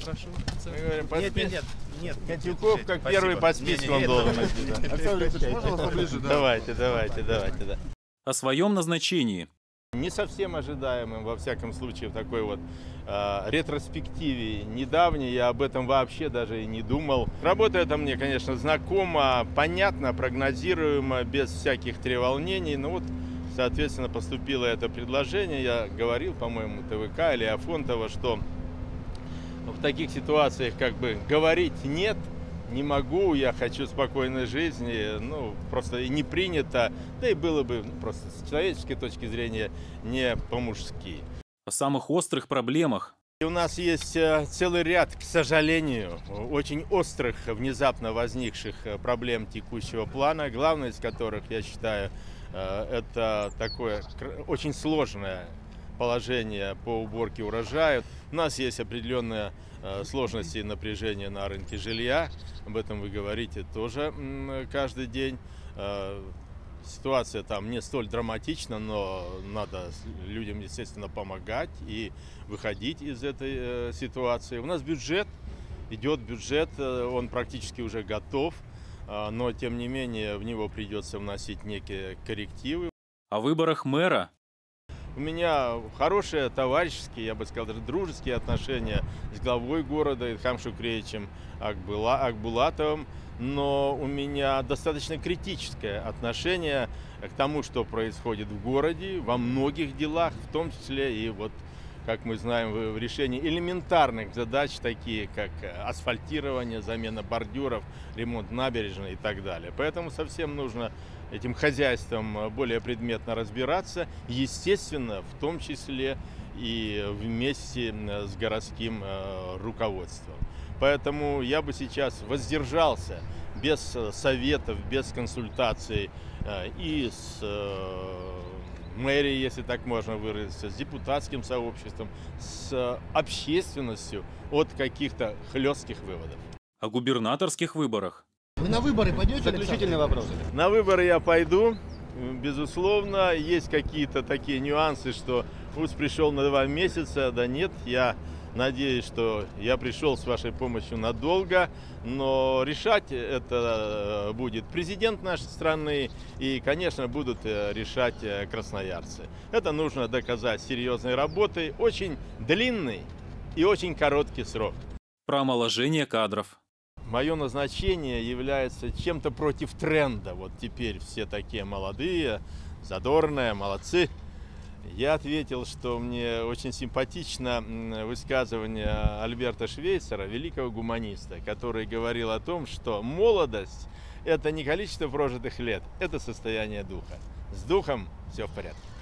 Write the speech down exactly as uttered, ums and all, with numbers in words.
прошу. Мы говорим, по Нет, списку. нет, нет, нет. Котелков, как первый по списку он должен быть. Александр Викторович, можно вас поближе? Да. Давайте, давайте, давайте, да. О своем назначении. Не совсем ожидаемым, во всяком случае, в такой вот э, ретроспективе недавней, я об этом вообще даже и не думал. Работа эта мне, конечно, знакома, понятна, прогнозируема, без всяких треволнений. Но вот, соответственно, поступило это предложение. Я говорил, по-моему, ТВК или Афонтова, что в таких ситуациях как бы говорить «нет», не могу, я хочу спокойной жизни, ну, просто и не принято, да и было бы просто с человеческой точки зрения не по-мужски. О самых острых проблемах. И у нас есть целый ряд, к сожалению, очень острых, внезапно возникших проблем текущего плана, главное из которых, я считаю, это такое очень сложное положение по уборке урожая. У нас есть определенные сложности и напряжения на рынке жилья. Об этом вы говорите тоже каждый день. Ситуация там не столь драматична, но надо людям, естественно, помогать и выходить из этой ситуации. У нас бюджет, идет бюджет, он практически уже готов, но тем не менее в него придется вносить некие коррективы. О выборах мэра. У меня хорошие товарищеские, я бы сказал, даже дружеские отношения с главой города Ильхам Шукреевичем Акбула, Акбулатовым, но у меня достаточно критическое отношение к тому, что происходит в городе, во многих делах, в том числе и вот, как мы знаем, в решении элементарных задач, такие как асфальтирование, замена бордюров, ремонт набережной и так далее. Поэтому совсем нужно этим хозяйством более предметно разбираться, естественно, в том числе и вместе с городским руководством. Поэтому я бы сейчас воздержался без советов, без консультаций и с мэрией, если так можно выразиться, с депутатским сообществом, с общественностью от каких-то хлестких выводов. О губернаторских выборах. Вы на выборы пойдете? Заключительный вопрос. На выборы я пойду, безусловно. Есть какие-то такие нюансы, что пусть пришел на два месяца, да нет, я надеюсь, что я пришел с вашей помощью надолго, но решать это будет президент нашей страны и, конечно, будут решать красноярцы. Это нужно доказать серьезной работой, очень длинный и очень короткий срок. Про омоложение кадров. Мое назначение является чем-то против тренда. Вот теперь все такие молодые, задорные, молодцы. Я ответил, что мне очень симпатично высказывание Альберта Швейцера, великого гуманиста, который говорил о том, что молодость – это не количество прожитых лет, это состояние духа. С духом все в порядке.